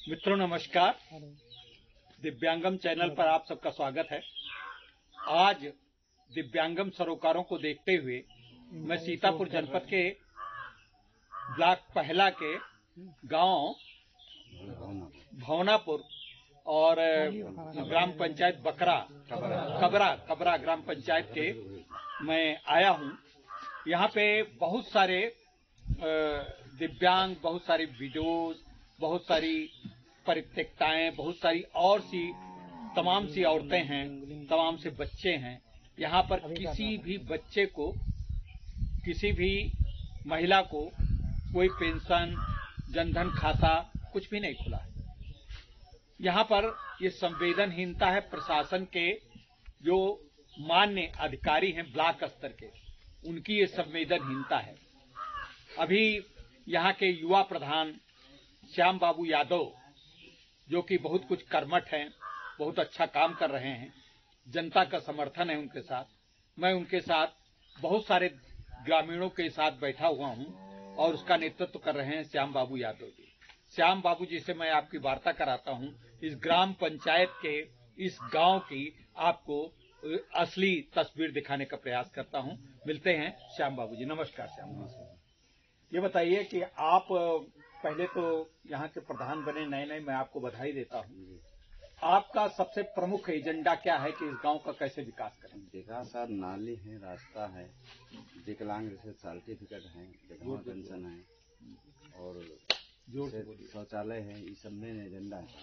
मित्रों नमस्कार। दिव्यांगम चैनल पर आप सबका स्वागत है। आज दिव्यांगम सरोकारों को देखते हुए मैं सीतापुर जनपद के ब्लॉक पहला के गांव भवनापुर और ग्राम पंचायत कबरा ग्राम पंचायत के मैं आया हूं। यहाँ पे बहुत सारे दिव्यांग, बहुत सारी विडोज, बहुत सारी परित्यक्ताएं, बहुत सारी और सी तमाम सी औरतें हैं, तमाम से बच्चे हैं। यहाँ पर किसी भी बच्चे को, किसी भी महिला को कोई पेंशन, जनधन खाता कुछ भी नहीं खुला है। यहाँ पर ये संवेदनहीनता है प्रशासन के, जो मान्य अधिकारी हैं ब्लॉक स्तर के, उनकी ये संवेदनहीनता है। अभी यहाँ के युवा प्रधान श्याम बाबू यादव, जो कि बहुत कुछ कर्मठ हैं, बहुत अच्छा काम कर रहे हैं, जनता का समर्थन है उनके साथ। मैं उनके साथ बहुत सारे ग्रामीणों के साथ बैठा हुआ हूं और उसका नेतृत्व कर रहे हैं श्याम बाबू यादव जी। श्याम बाबू जी से मैं आपकी वार्ता कराता हूं। इस ग्राम पंचायत के इस गांव की आपको असली तस्वीर दिखाने का प्रयास करता हूं। मिलते हैं श्याम बाबू जी। नमस्कार श्याम बाबू। ये बताइए कि आप पहले तो यहाँ के प्रधान बने नए, मैं आपको बधाई देता हूँ। आपका सबसे प्रमुख एजेंडा क्या है कि इस गांव का कैसे विकास करें? विकास सर, नाली है, रास्ता है, विकलांग जैसे सर्टिफिकेट है, विधवा पेंशन है और शौचालय है। ये सब में एजेंडा है।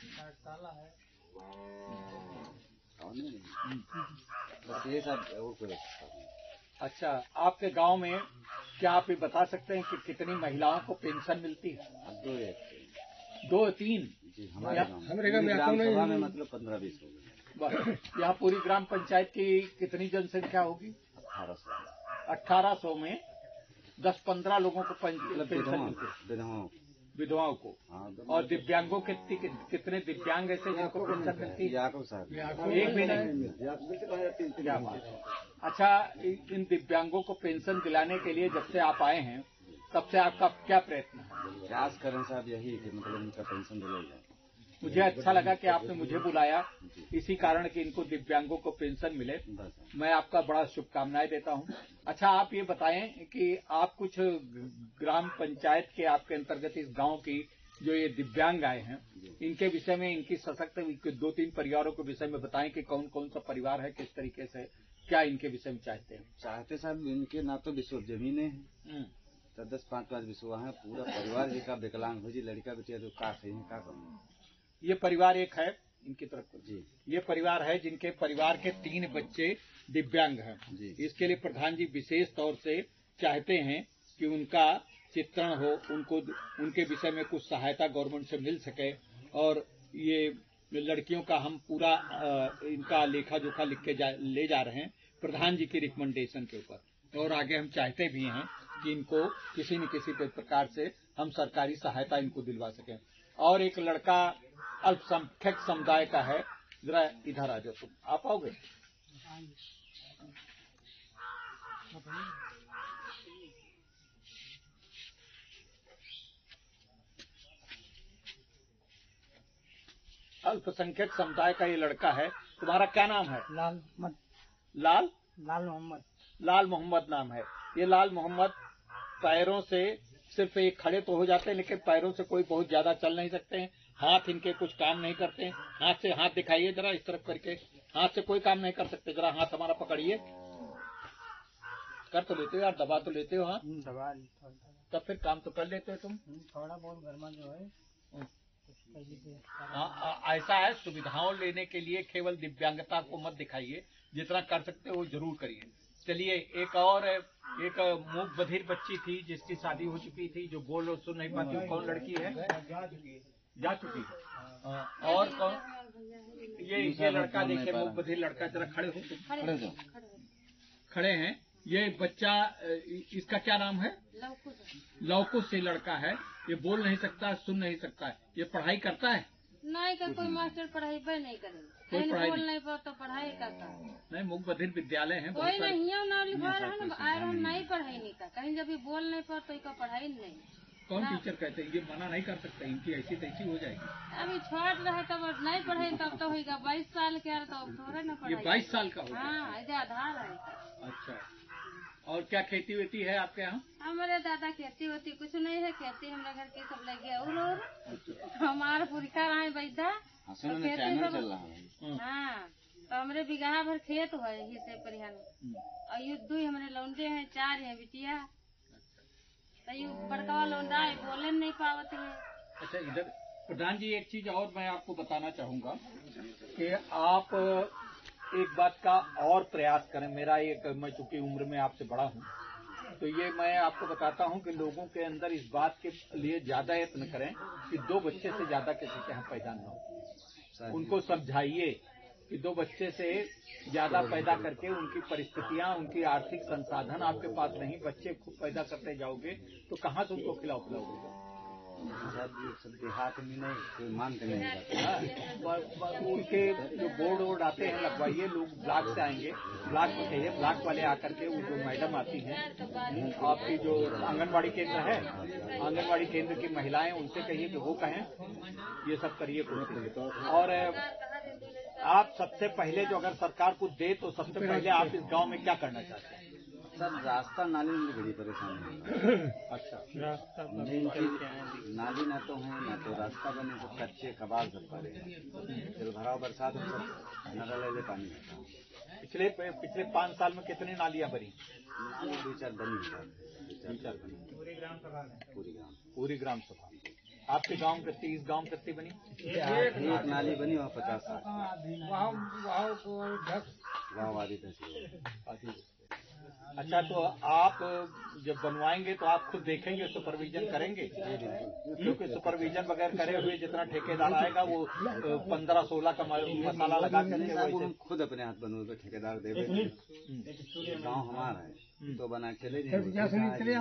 बस ये सब और कोई। अच्छा, आपके गांव में क्या आप ये बता सकते हैं कि कितनी महिलाओं को पेंशन मिलती है? 2-3 जी, हमारे ग्राम सभा में मतलब 15-20 हो गए। यहाँ पूरी ग्राम पंचायत की कितनी जनसंख्या होगी? 1800 में 10-15 लोगों को पेंशन मिलती है, विधवाओं को। और दिव्यांगों के कितने दिव्यांग ऐसे जिनको पेंशन मिलती है? एक भी नहीं। क्या बात है। अच्छा, इन दिव्यांगों को पेंशन दिलाने के लिए जब से आप आए हैं तब से आपका क्या प्रयत्न है? प्रयास करें साहब यही कि मतलब इनका पेंशन दिलाई जाए। मुझे अच्छा लगा कि आपने मुझे बुलाया, इसी कारण कि इनको दिव्यांगों को पेंशन मिले। मैं आपका बड़ा शुभकामनाएं देता हूं। अच्छा, आप ये बताएं कि आप कुछ ग्राम पंचायत के आपके अंतर्गत इस गांव की जो ये दिव्यांग आए हैं, इनके विषय में, इनकी सशक्त 2-3 परिवारों के विषय में बताएं कि कौन कौन सा परिवार है, किस तरीके से क्या इनके विषय में चाहते साहब इनके ना तो विश्व जमीने हैं, 10-5 विश्व है, पूरा परिवार जी का विकलांग हो जी, लड़का बेटिया तो का सही है, का करूँ। ये परिवार एक है इनकी तरफ जी। ये परिवार है जिनके परिवार के 3 बच्चे दिव्यांग हैं। इसके लिए प्रधान जी विशेष तौर से चाहते हैं कि उनका चित्रण हो, उनको उनके विषय में कुछ सहायता गवर्नमेंट से मिल सके। और ये लड़कियों का हम पूरा इनका लेखा जोखा लिख के ले जा रहे हैं प्रधान जी की रिकमेंडेशन के ऊपर। और आगे हम चाहते भी हैं कि इनको किसी न किसी प्रकार से हम सरकारी सहायता इनको दिलवा सकें। और एक लड़का अल्पसंख्यक समुदाय का है, जरा इधर आ जाओ, तुम आ पाओगे? अल्पसंख्यक समुदाय का ये लड़का है। तुम्हारा क्या नाम है? लाल मोहम्मद नाम है। ये लाल मोहम्मद पैरों से सिर्फ एक खड़े तो हो जाते हैं, लेकिन पैरों से कोई बहुत ज्यादा चल नहीं सकते हैं। हाथ इनके कुछ काम नहीं करते हैं। हाथ से हाथ दिखाइए जरा, इस तरफ करके। हाथ से कोई काम नहीं कर सकते। जरा हाथ हमारा पकड़िए। कर तो लेते हो यार, दबा तो लेते हो। हाँ, दबा तब फिर काम तो कर लेते हो तुम। थोड़ा बहुत घर में जो है। हाँ, ऐसा है, सुविधाओं लेने के लिए केवल दिव्यांगता को मत दिखाइए, जितना कर सकते हो जरूर करिए। चलिए, एक मूक बधिर बच्ची थी जिसकी शादी हो चुकी थी, जो बोल और सुन नहीं पाती। कौन लड़की है? जा चुकी है। और कौन? ये लड़का देखिए, मूक बधिर लड़का। जरा खड़े हो, खड़े हैं। ये बच्चा, इसका क्या नाम है? लवकुश से लड़का है। ये बोल नहीं सकता, सुन नहीं सकता है। ये पढ़ाई करता है? नहीं का कोई मास्टर पढ़ाई पर नहीं करे, कोई पढ़ाई बोल नहीं पाता, पढ़ाई करता नहीं। मूक बधिर विद्यालय है, कोई नहीं है ना लिखा रहा है ना, आयरन नहीं पढ़ाई नहीं का, कहीं जब भी बोल नहीं पाता तो पढ़ाई नहीं। कौन टीचर कहते हैं ये मना नहीं कर सकते, इनकी ऐसी तैसी हो जाएगी? अभी छोट रहे तब नहीं पढ़े तब तो होगा, 22 साल के तो अब थोड़े न ये पढ़े। 22 साल का होगा। हाँ, ऐसे आधार है। अच्छा, और क्या खेती वेती है आपके यहाँ? हमारे दादा खेती होती कुछ नहीं है, खेती हमारे घर की सब लगे और हमारे पुरखा रहे बैठा चैनल चल रहा है। हाँ, तो हमारे बिगहा भर खेत है यही से परिहान, और ये 2 हमारे लौंडे हैं, 4 है बिटिया, तो ये बड़का लौंडा है बोले नहीं पावत है। अच्छा, इधर प्रधान जी एक चीज और मैं आपको बताना चाहूंगा कि आप एक बात का और प्रयास करें। मेरा एक, मैं चूंकि उम्र में आपसे बड़ा हूं, तो ये मैं आपको बताता हूं कि लोगों के अंदर इस बात के लिए ज्यादा यत्न करें कि 2 बच्चे से ज्यादा किसी के यहाँ पैदा न हो। उनको समझाइए कि 2 बच्चे से ज्यादा पैदा करके उनकी परिस्थितियां, उनकी आर्थिक संसाधन आपके पास नहीं, बच्चे खूब पैदा करते जाओगे तो कहाँ से उनको खिलाओ पिलाओगे? सब देहात में नहीं, कोई मान के नहीं जाता। उनके जो बोर्ड वोर्ड आते हैं लगवाइए, लोग ब्लॉक से आएंगे, ब्लॉक में कहिए, ब्लॉक वाले आकर के वो जो मैडम आती हैं, आपकी जो आंगनबाड़ी केंद्र है, आंगनबाड़ी केंद्र की महिलाएं, उनसे कहिए कि वो कहें ये सब करिए कुछ। और आप सबसे पहले जो अगर सरकार को दे तो सबसे पहले आप इस गांव में क्या करना चाहते हैं? सर, रास्ता नाली में बड़ी परेशानी है। अच्छा, मेन चीज नाली ना तो है, ना तो रास्ता बने, तो कच्चे कबाड़ सब पड़े हैं। जल भराव बरसात में सब नरा ले पानी आता है। पिछले 5 साल में कितनी नालियां बनी? नाली 2-4 बनी है, 2-4 बनी पूरी ग्राम सभा। आपके गांव में कितनी, इस गांव में कितनी बनी? एक नाली बनी वहाँ 50-60 वादी तहसील। अच्छा, तो आप जब बनवाएंगे तो आप खुद देखेंगे, सुपरविजन करेंगे? क्योंकि सुपरविजन बगैर करे हुए जितना ठेकेदार आएगा वो 15-16 का मसाला लगा करके खुद अपने हाथ बनवे तो ठेकेदार दे देंगे। गाँव हमारा है तो बना के ले जाएंगे।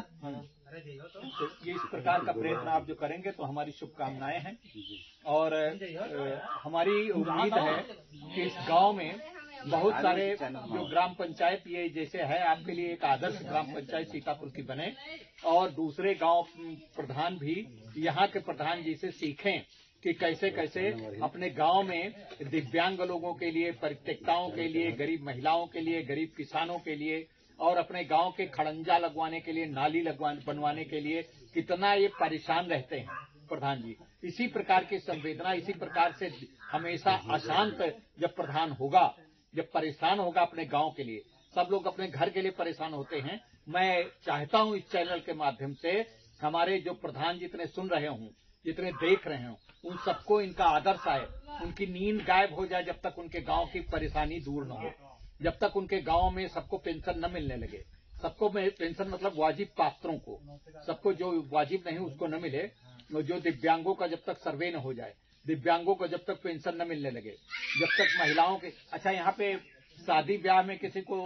तो ये इस प्रकार का प्रयत्न आप जो करेंगे तो हमारी शुभकामनाएं हैं, और हमारी उम्मीद है कि इस गांव में बहुत सारे जो ग्राम पंचायत ये जैसे है आपके लिए एक आदर्श ग्राम पंचायत सीतापुर की बने, और दूसरे गांव प्रधान भी यहाँ के प्रधान जी से सीखें कि कैसे कैसे अपने गांव में दिव्यांग लोगों के लिए, परित्यक्ताओं के लिए, गरीब महिलाओं के लिए, गरीब किसानों के लिए, और अपने गांव के खड़ंजा लगवाने के लिए, नाली बनवाने के लिए कितना ये परेशान रहते हैं प्रधान जी। इसी प्रकार की संवेदना, इसी प्रकार से हमेशा अशांत जब प्रधान होगा, जब परेशान होगा अपने गांव के लिए, सब लोग अपने घर के लिए परेशान होते हैं। मैं चाहता हूं इस चैनल के माध्यम से हमारे जो प्रधान जितने सुन रहे हों, जितने देख रहे हों, उन सबको इनका आदर्श आए, उनकी नींद गायब हो जाए जब तक उनके गांव की परेशानी दूर न हो, जब तक उनके गांव में सबको पेंशन न मिलने लगे। सबको पेंशन मतलब वाजिब पात्रों को, सबको जो वाजिब नहीं उसको न मिले, जो दिव्यांगों का जब तक सर्वे न हो जाए, दिव्यांगों को जब तक पेंशन न मिलने लगे, जब तक महिलाओं के, अच्छा यहाँ पे शादी ब्याह में किसी को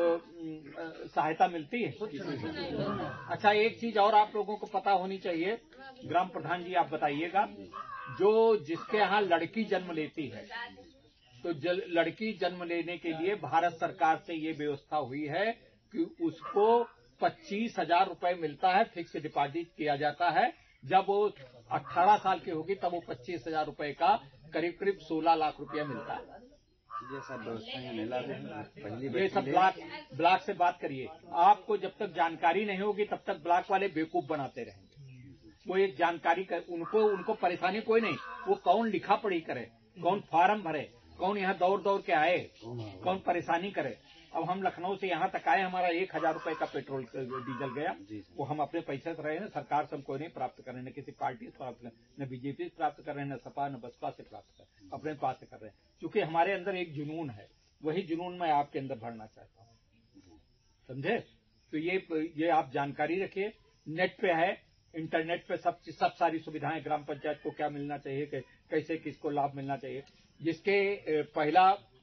सहायता मिलती है? अच्छा, एक चीज और आप लोगों को पता होनी चाहिए, ग्राम प्रधान जी आप बताइएगा, जो जिसके यहाँ लड़की जन्म लेती है तो लड़की जन्म लेने के लिए भारत सरकार से ये व्यवस्था हुई है कि उसको 25,000 रुपए मिलता है, फिक्स डिपॉजिट किया जाता है। जब वो 18 साल की होगी तब वो 25,000 रुपए का करीब 16 लाख रुपया मिलता है। ये सब व्यवस्था ये सब ब्लॉक से बात करिए। आपको जब तक जानकारी नहीं होगी तब तक ब्लॉक वाले बेवकूफ बनाते रहेंगे। वो एक जानकारी कर, उनको परेशानी कोई नहीं, वो कौन लिखा पढ़ी करे, कौन फार्म भरे, कौन यहाँ दौड़ दौड़ के आए, कौन परेशानी करे। अब हम लखनऊ से यहाँ तक आए, हमारा 1,000 रुपए का पेट्रोल डीजल गया, वो हम अपने पैसे से रहे हैं, सरकार से हम कोई नहीं प्राप्त कर रहे, न किसी पार्टी से प्राप्त कर, न बीजेपी से प्राप्त कर रहे हैं, न सपा न बसपा से प्राप्त कर, अपने पास से कर रहे हैं। क्योंकि हमारे अंदर एक जुनून है, वही जुनून मैं आपके अंदर भरना चाहता हूँ, समझे? तो ये आप जानकारी रखिए, नेट पे है, इंटरनेट पे सब सारी सुविधाएं, ग्राम पंचायत को क्या मिलना चाहिए, कैसे किसको लाभ मिलना चाहिए। जिसके पहला,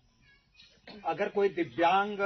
अगर कोई दिव्यांग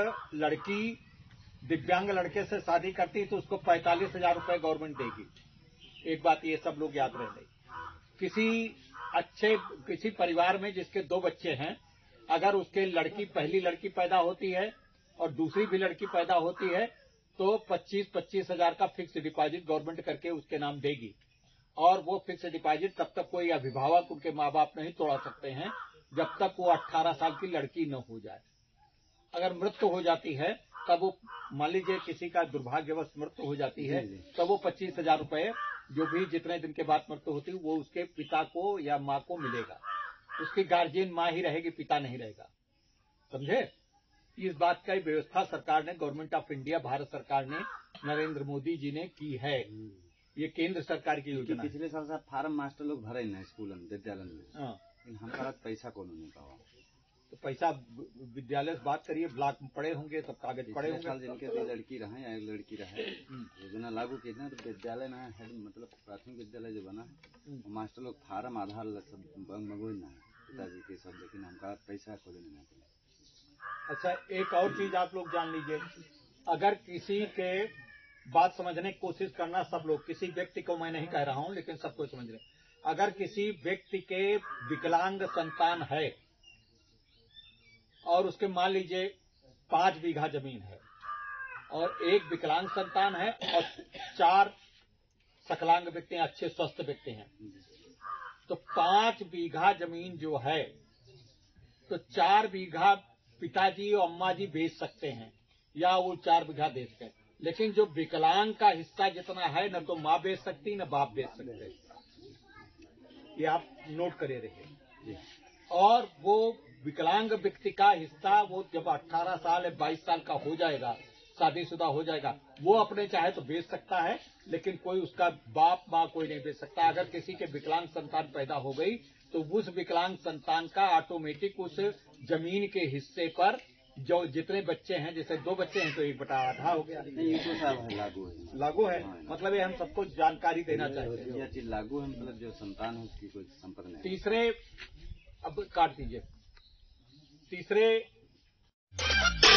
लड़के से शादी करती तो उसको 45,000 रुपए गवर्नमेंट देगी। एक बात ये सब लोग याद रह लें। किसी परिवार में जिसके 2 बच्चे हैं, अगर उसके पहली लड़की पैदा होती है और दूसरी भी लड़की पैदा होती है तो 25-25 हजार का फिक्स डिपॉजिट गवर्नमेंट करके उसके नाम देगी, और वो फिक्स डिपॉजिट तब तक कोई अभिभावक उनके माँ बाप नहीं तोड़ा सकते हैं जब तक वो 18 साल की लड़की न हो जाए। अगर मृत्यु हो जाती है तब वो, मान लीजिए किसी का दुर्भाग्यवश मृत्यु हो जाती है, तब वो 25,000 रुपए जो भी जितने दिन के बाद मृत्यु होती है वो उसके पिता को या माँ को मिलेगा। उसकी गार्जियन माँ ही रहेगी, पिता नहीं रहेगा। समझे? इस बात का व्यवस्था सरकार ने, गवर्नमेंट ऑफ इंडिया, भारत सरकार ने, नरेंद्र मोदी जी ने की है। ये केंद्र सरकार की योजना है। पिछले साल साहब फार्म मास्टर लोग भरे ना स्कूल में, विद्यालय में, लेकिन हमारा पैसा कौन नहीं पावा। तो पैसा विद्यालय से बात करिए, ब्लॉक में पड़े होंगे, सब कागज पड़े होंगे। साल जिनके भी लड़की रहे या एक लड़की रहे, योजना लागू की ना, तो विद्यालय ना हेड, मतलब प्राथमिक विद्यालय जो बना है, मास्टर लोग फार्म आधार सब मंगोई ना है पिताजी के सब, लेकिन हमका पैसा खोज नहीं पड़े। अच्छा, एक और चीज आप लोग जान लीजिए, अगर किसी के बात समझने की कोशिश करना सब लोग, किसी व्यक्ति को मैं नहीं कह रहा हूं लेकिन सबको समझ रहे, अगर किसी व्यक्ति के विकलांग संतान है और उसके मान लीजिए 5 बीघा जमीन है और एक विकलांग संतान है और 4 सकलांग व्यक्ति हैं, अच्छे स्वस्थ व्यक्ति हैं, तो 5 बीघा जमीन जो है तो 4 बीघा पिताजी और अम्मा जी बेच सकते हैं या वो 4 बीघा दे सकते हैं, लेकिन जो विकलांग का हिस्सा जितना है न तो माँ बेच सकती न बाप बेच सकते। ये आप नोट करे रहिए। और वो विकलांग व्यक्ति का हिस्सा वो जब 18 साल या 22 साल का हो जाएगा, शादीशुदा हो जाएगा, वो अपने चाहे तो बेच सकता है, लेकिन कोई उसका बाप माँ कोई नहीं बेच सकता। अगर किसी के विकलांग संतान पैदा हो गई तो उस विकलांग संतान का ऑटोमेटिक उस जमीन के हिस्से पर जो जितने बच्चे हैं, जैसे 2 बच्चे हैं तो 1/8 हो गया। नहीं, ये तो साहब लागू है। मतलब ये हम सबको जानकारी देना चाहते हैं। यह चीज लागू है, मतलब जो संतान है उसकी कोई संपर्क नहीं। तीसरे, अब काट दीजिए, तीसरे